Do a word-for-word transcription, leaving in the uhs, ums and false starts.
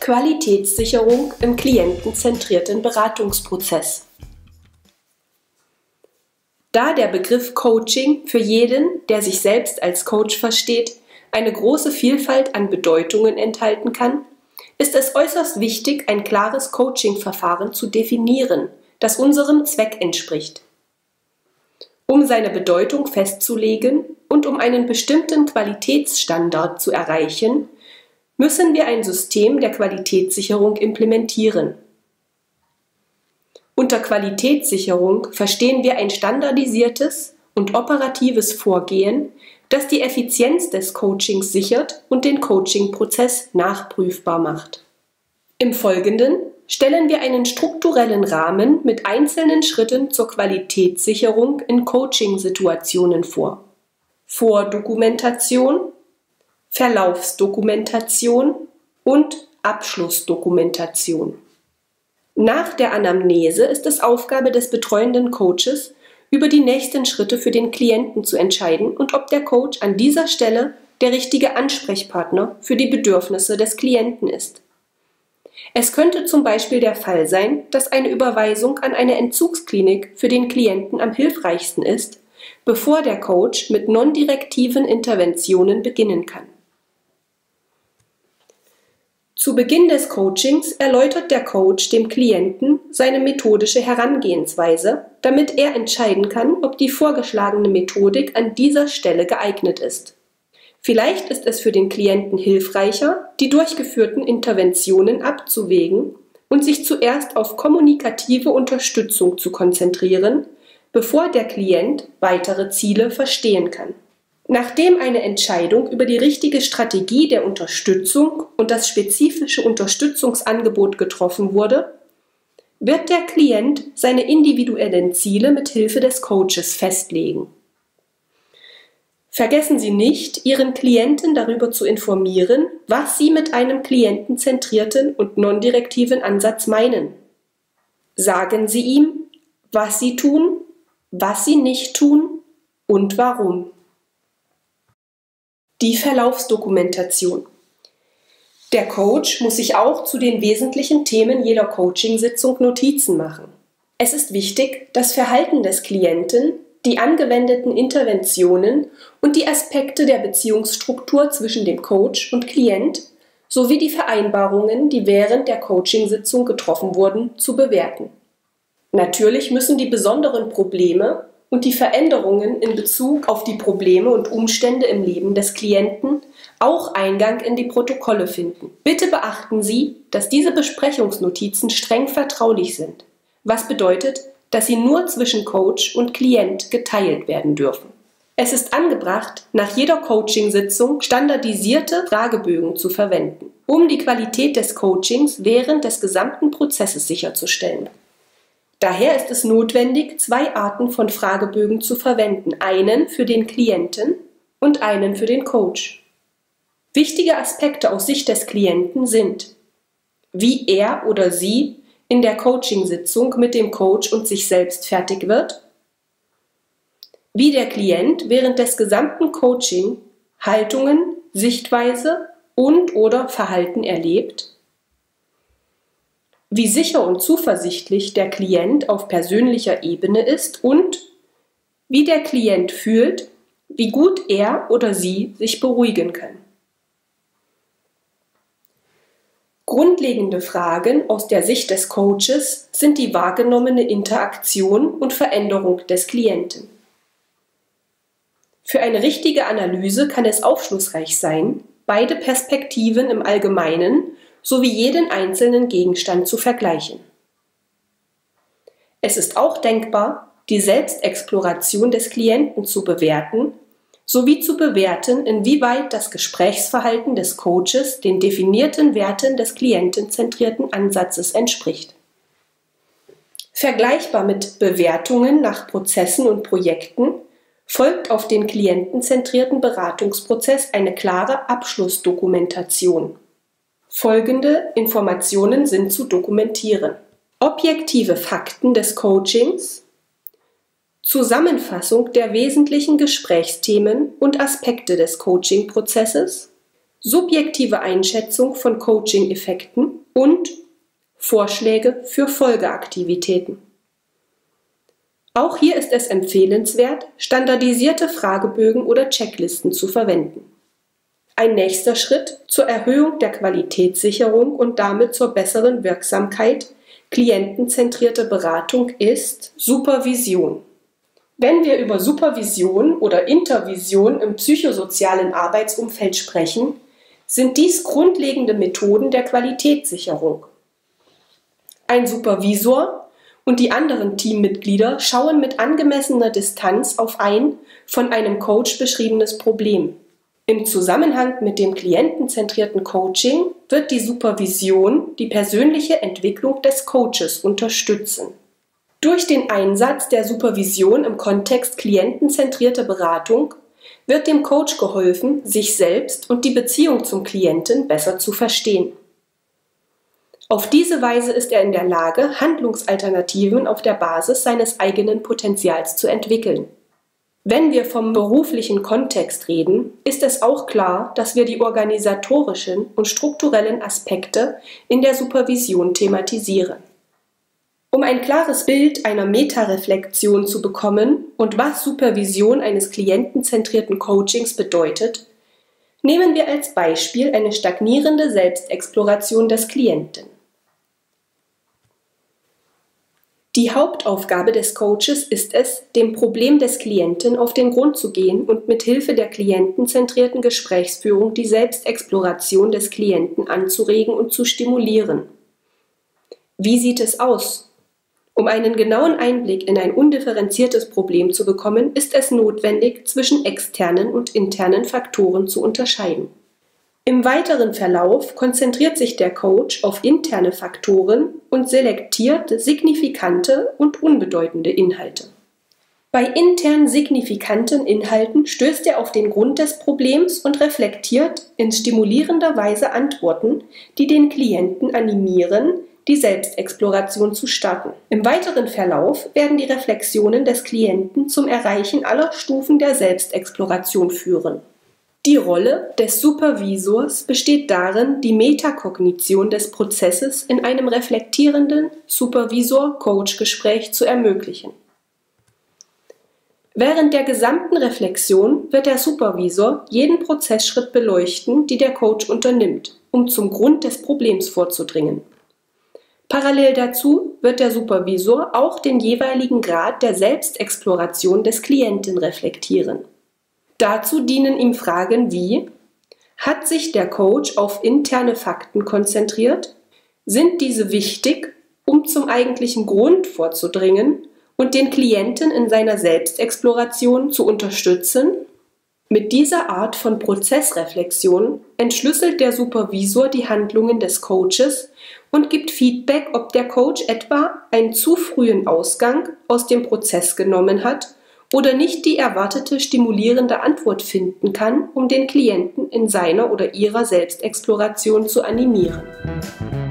Qualitätssicherung im klientenzentrierten Beratungsprozess. Da der Begriff Coaching für jeden, der sich selbst als Coach versteht, eine große Vielfalt an Bedeutungen enthalten kann, ist es äußerst wichtig, ein klares Coaching-Verfahren zu definieren, das unserem Zweck entspricht. Um seine Bedeutung festzulegen und um einen bestimmten Qualitätsstandard zu erreichen, müssen wir ein System der Qualitätssicherung implementieren. Unter Qualitätssicherung verstehen wir ein standardisiertes und operatives Vorgehen, das die Effizienz des Coachings sichert und den Coaching-Prozess nachprüfbar macht. Im Folgenden stellen wir einen strukturellen Rahmen mit einzelnen Schritten zur Qualitätssicherung in Coaching-Situationen vor. Vordokumentation, Verlaufsdokumentation und Abschlussdokumentation. Nach der Anamnese ist es Aufgabe des betreuenden Coaches, über die nächsten Schritte für den Klienten zu entscheiden und ob der Coach an dieser Stelle der richtige Ansprechpartner für die Bedürfnisse des Klienten ist. Es könnte zum Beispiel der Fall sein, dass eine Überweisung an eine Entzugsklinik für den Klienten am hilfreichsten ist, bevor der Coach mit non-direktiven Interventionen beginnen kann. Zu Beginn des Coachings erläutert der Coach dem Klienten seine methodische Herangehensweise, damit er entscheiden kann, ob die vorgeschlagene Methodik an dieser Stelle geeignet ist. Vielleicht ist es für den Klienten hilfreicher, die durchgeführten Interventionen abzuwägen und sich zuerst auf kommunikative Unterstützung zu konzentrieren, bevor der Klient weitere Ziele verstehen kann. Nachdem eine Entscheidung über die richtige Strategie der Unterstützung und das spezifische Unterstützungsangebot getroffen wurde, wird der Klient seine individuellen Ziele mit Hilfe des Coaches festlegen. Vergessen Sie nicht, Ihren Klienten darüber zu informieren, was Sie mit einem klientenzentrierten und non-direktiven Ansatz meinen. Sagen Sie ihm, was Sie tun, was Sie nicht tun und warum. Die Verlaufsdokumentation. Der Coach muss sich auch zu den wesentlichen Themen jeder Coachingsitzung Notizen machen. Es ist wichtig, das Verhalten des Klienten, die angewendeten Interventionen und die Aspekte der Beziehungsstruktur zwischen dem Coach und Klient sowie die Vereinbarungen, die während der Coachingsitzung getroffen wurden, zu bewerten. Natürlich müssen die besonderen Probleme und die Veränderungen in Bezug auf die Probleme und Umstände im Leben des Klienten auch Eingang in die Protokolle finden. Bitte beachten Sie, dass diese Besprechungsnotizen streng vertraulich sind, was bedeutet, dass sie nur zwischen Coach und Klient geteilt werden dürfen. Es ist angebracht, nach jeder Coachingsitzung standardisierte Fragebögen zu verwenden, um die Qualität des Coachings während des gesamten Prozesses sicherzustellen. Daher ist es notwendig, zwei Arten von Fragebögen zu verwenden, einen für den Klienten und einen für den Coach. Wichtige Aspekte aus Sicht des Klienten sind, wie er oder sie in der Coachingsitzung mit dem Coach und sich selbst fertig wird, wie der Klient während des gesamten Coaching Haltungen, Sichtweise und/oder Verhalten erlebt, wie sicher und zuversichtlich der Klient auf persönlicher Ebene ist und wie der Klient fühlt, wie gut er oder sie sich beruhigen kann. Grundlegende Fragen aus der Sicht des Coaches sind die wahrgenommene Interaktion und Veränderung des Klienten. Für eine richtige Analyse kann es aufschlussreich sein, beide Perspektiven im Allgemeinen sowie jeden einzelnen Gegenstand zu vergleichen. Es ist auch denkbar, die Selbstexploration des Klienten zu bewerten, sowie zu bewerten, inwieweit das Gesprächsverhalten des Coaches den definierten Werten des klientenzentrierten Ansatzes entspricht. Vergleichbar mit Bewertungen nach Prozessen und Projekten folgt auf den klientenzentrierten Beratungsprozess eine klare Abschlussdokumentation. Folgende Informationen sind zu dokumentieren: Objektive Fakten des Coachings, Zusammenfassung der wesentlichen Gesprächsthemen und Aspekte des Coaching-Prozesses, subjektive Einschätzung von Coaching-Effekten und Vorschläge für Folgeaktivitäten. Auch hier ist es empfehlenswert, standardisierte Fragebögen oder Checklisten zu verwenden. Ein nächster Schritt zur Erhöhung der Qualitätssicherung und damit zur besseren Wirksamkeit klientenzentrierte Beratung ist Supervision. Wenn wir über Supervision oder Intervision im psychosozialen Arbeitsumfeld sprechen, sind dies grundlegende Methoden der Qualitätssicherung. Ein Supervisor und die anderen Teammitglieder schauen mit angemessener Distanz auf ein von einem Coach beschriebenes Problem. Im Zusammenhang mit dem klientenzentrierten Coaching wird die Supervision die persönliche Entwicklung des Coaches unterstützen. Durch den Einsatz der Supervision im Kontext klientenzentrierte Beratung wird dem Coach geholfen, sich selbst und die Beziehung zum Klienten besser zu verstehen. Auf diese Weise ist er in der Lage, Handlungsalternativen auf der Basis seines eigenen Potenzials zu entwickeln. Wenn wir vom beruflichen Kontext reden, ist es auch klar, dass wir die organisatorischen und strukturellen Aspekte in der Supervision thematisieren. Um ein klares Bild einer Metareflexion zu bekommen und was Supervision eines klientenzentrierten Coachings bedeutet, nehmen wir als Beispiel eine stagnierende Selbstexploration des Klienten. Die Hauptaufgabe des Coaches ist es, dem Problem des Klienten auf den Grund zu gehen und mit Hilfe der klientenzentrierten Gesprächsführung die Selbstexploration des Klienten anzuregen und zu stimulieren. Wie sieht es aus? Um einen genauen Einblick in ein undifferenziertes Problem zu bekommen, ist es notwendig, zwischen externen und internen Faktoren zu unterscheiden. Im weiteren Verlauf konzentriert sich der Coach auf interne Faktoren und selektiert signifikante und unbedeutende Inhalte. Bei intern signifikanten Inhalten stößt er auf den Grund des Problems und reflektiert in stimulierender Weise Antworten, die den Klienten animieren, die Selbstexploration zu starten. Im weiteren Verlauf werden die Reflexionen des Klienten zum Erreichen aller Stufen der Selbstexploration führen. Die Rolle des Supervisors besteht darin, die Metakognition des Prozesses in einem reflektierenden Supervisor-Coach-Gespräch zu ermöglichen. Während der gesamten Reflexion wird der Supervisor jeden Prozessschritt beleuchten, die der Coach unternimmt, um zum Grund des Problems vorzudringen. Parallel dazu wird der Supervisor auch den jeweiligen Grad der Selbstexploration des Klienten reflektieren. Dazu dienen ihm Fragen wie: Hat sich der Coach auf interne Fakten konzentriert? Sind diese wichtig, um zum eigentlichen Grund vorzudringen und den Klienten in seiner Selbstexploration zu unterstützen? Mit dieser Art von Prozessreflexion entschlüsselt der Supervisor die Handlungen des Coaches und gibt Feedback, ob der Coach etwa einen zu frühen Ausgang aus dem Prozess genommen hat oder nicht die erwartete stimulierende Antwort finden kann, um den Klienten in seiner oder ihrer Selbstexploration zu animieren.